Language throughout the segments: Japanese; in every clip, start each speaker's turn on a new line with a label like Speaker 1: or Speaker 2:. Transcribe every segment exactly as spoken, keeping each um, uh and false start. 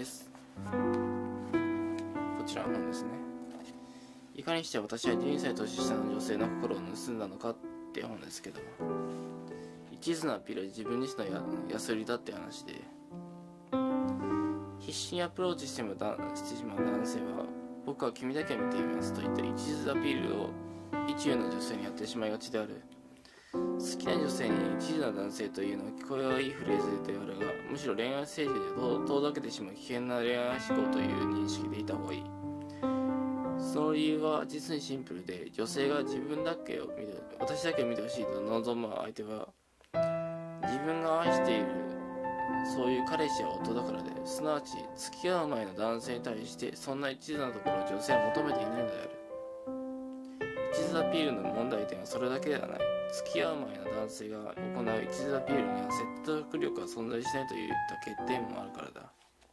Speaker 1: です。こちらの本ですね。いかにして私はじゅうにさい年下の女性の心を盗んだのかって本ですけども、一途なアピールは自分自身のややすりだって話で、必死にアプローチしてもだしてしまう男性は、僕は君だけを見ていますと言って一途アピールを意中の女性にやってしまいがちである。好きな女性に一途な男性というのは聞こえはいいフレーズであるが、むしろ恋愛ステージで遠ざけてしまう危険な恋愛思考という認識でいた方がいい。その理由は実にシンプルで、女性が自分だけを見て私だけを見てほしいと望む相手は、自分が愛しているそういう彼氏や夫だからで、すなわち付き合う前の男性に対してそんな一途なところを女性は求めていないのである。一途アピールの問題点はそれだけではない。付き合う前の男性が行う一途アピールには説得力が存在しないといった欠点もあるからだ。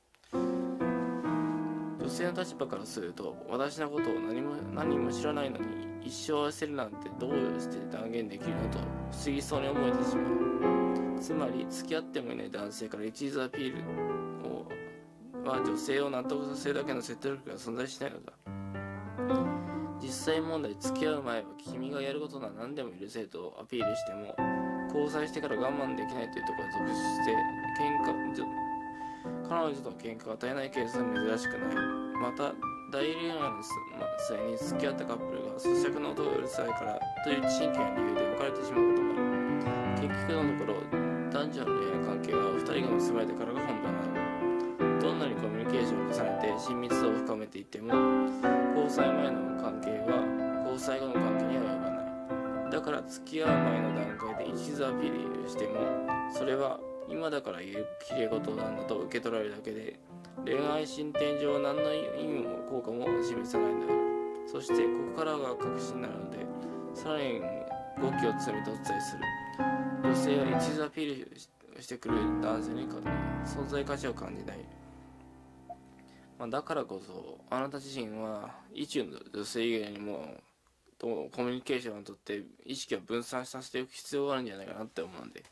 Speaker 1: 女性の立場からすると、私のことを何も何も知らないのに一生愛せるなんてどうして断言できるのと不思議そうに思えてしまう。つまり付き合ってもいない男性から一途アピールをは女性を納得させるだけの説得力が存在しないのだ。実際問題、付き合う前は君がやることなら何でも許せとアピールしても、交際してから我慢できないというところが続出して喧嘩彼女との喧嘩が絶えないケースは珍しくない。また大恋愛の際に付き合ったカップルが咀嚼の音がうるさいからという真剣な理由で別れてしまうこともある。結局のところ、男女の恋愛関係はふたりが結ばれてからが本番なのだ。どんなにコミュニケーションを重ねて親密さを深めていっても、交際前の関係は交際後の関係には及ばない。だから付き合う前の段階で一途アピールしても、それは今だから言うきれい事なんだと受け取られるだけで、恋愛進展上何の意味も効果も示さないのである。そしてここからが確信なので、さらに語気を詰めてお伝えする。女性は一途アピールしてくる男性に存在価値を感じない。まあ、だからこそあなた自身は意中の女性以外にもとコミュニケーションをとって意識を分散させておく必要があるんじゃないかなって思うので、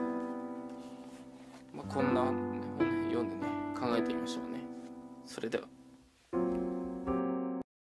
Speaker 1: まあ、こんな本、ね、読んでね考えてみましょうね。それでは。